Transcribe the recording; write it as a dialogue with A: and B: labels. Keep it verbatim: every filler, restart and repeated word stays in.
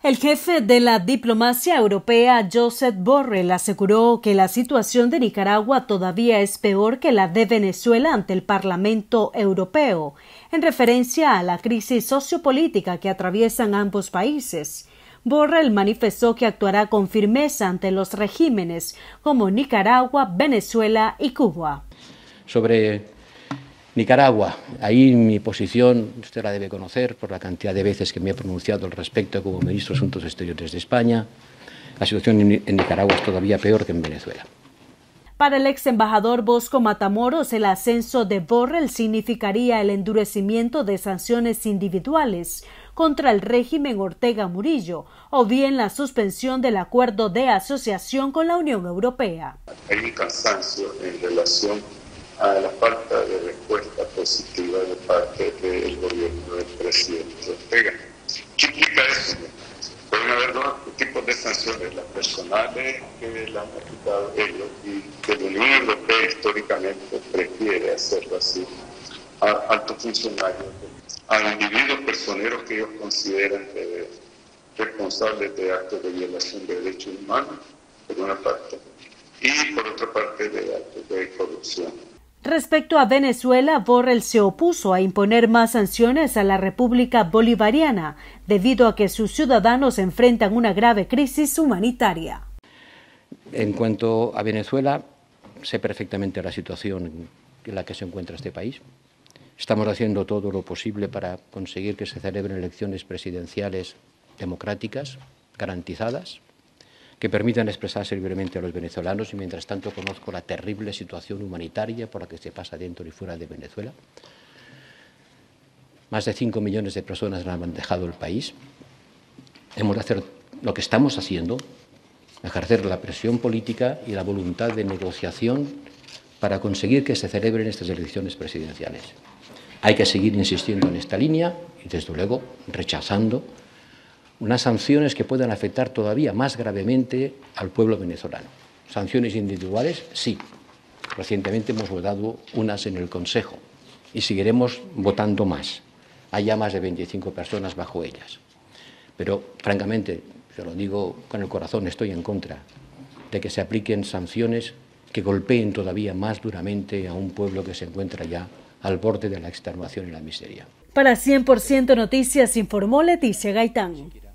A: El jefe de la diplomacia europea, Josep Borrell, aseguró que la situación de Nicaragua todavía es peor que la de Venezuela ante el Parlamento Europeo, en referencia a la crisis sociopolítica que atraviesan ambos países. Borrell manifestó que actuará con firmeza ante los regímenes como Nicaragua, Venezuela y Cuba.
B: Sobre Nicaragua, ahí mi posición, usted la debe conocer por la cantidad de veces que me he pronunciado al respecto como ministro de Asuntos Exteriores de España. La situación en Nicaragua es todavía peor que en Venezuela.
A: Para el ex embajador Bosco Matamoros, el ascenso de Borrell significaría el endurecimiento de sanciones individuales contra el régimen Ortega Murillo o bien la suspensión del acuerdo de asociación con la Unión Europea.
C: Hay un cansancio en relación a la falta de respuesta positiva de parte del gobierno del presidente Ortega. ¿Qué implica eso? Pueden haber dos tipos de sanciones, las personales que le han aplicado ellos y que la Unión Europea históricamente prefiere hacerlo así a altos funcionarios, a individuos personeros que ellos consideran eh, responsables de actos de violación de derechos humanos, por una parte, y por otra parte de actos de corrupción.
A: Respecto a Venezuela, Borrell se opuso a imponer más sanciones a la República Bolivariana debido a que sus ciudadanos enfrentan una grave crisis humanitaria.
B: En cuanto a Venezuela, sé perfectamente la situación en la que se encuentra este país. Estamos haciendo todo lo posible para conseguir que se celebren elecciones presidenciales democráticas, garantizadas, que permitan expresarse libremente a los venezolanos y mientras tanto conozco la terrible situación humanitaria por la que se pasa dentro y fuera de Venezuela. Más de cinco millones de personas han dejado el país. Hemos de hacer lo que estamos haciendo, ejercer la presión política y la voluntad de negociación para conseguir que se celebren estas elecciones presidenciales. Hay que seguir insistiendo en esta línea y desde luego rechazando unas sanciones que puedan afectar todavía más gravemente al pueblo venezolano. Sanciones individuales, sí. Recientemente hemos votado unas en el Consejo y seguiremos votando más. Hay ya más de veinticinco personas bajo ellas. Pero, francamente, se lo digo con el corazón, estoy en contra de que se apliquen sanciones que golpeen todavía más duramente a un pueblo que se encuentra ya al borde de la extenuación y la miseria.
A: Para cien por ciento Noticias informó Leticia Gaitán.